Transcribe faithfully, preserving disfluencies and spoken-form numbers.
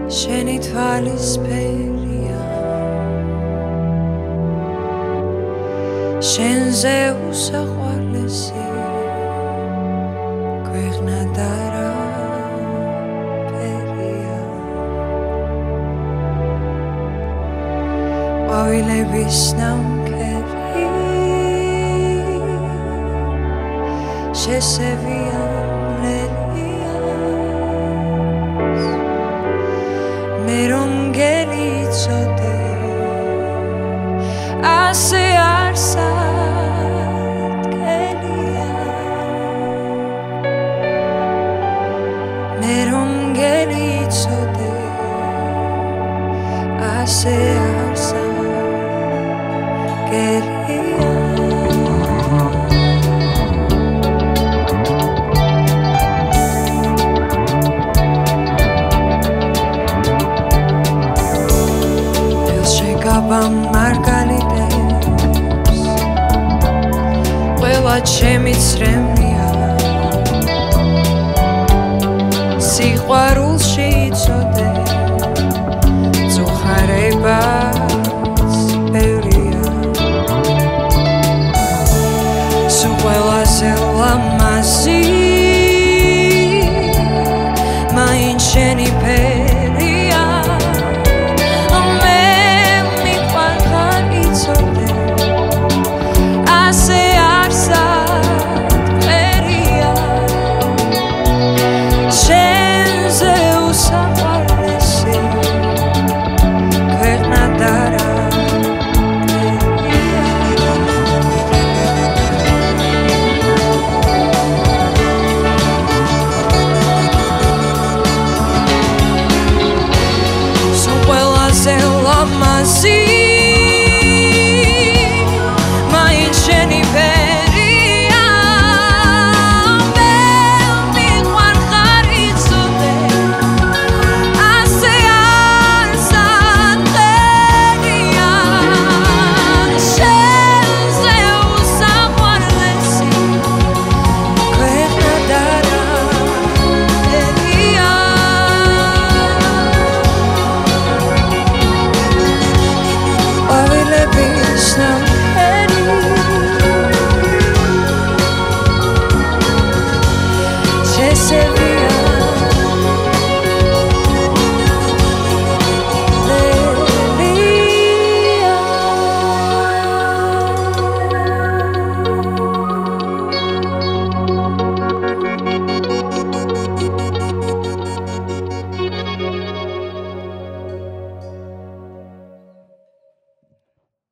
შენი თვალისფერია შენზე უსაყვარლესი ქვეყნად არაფერია ყვავილების ნამქერი შესევია მე რომ გელიცოდე ასე არს ადგელია მე რომ გელიცოდე ასე არს ადგელია მარგალიტებს ყველა ჩემი ცრემლია სიყვარულში იცოდე წუხარებაც ბევრია სულ ყველაზე ლამაზი მაინც შენი ფერია Shengelia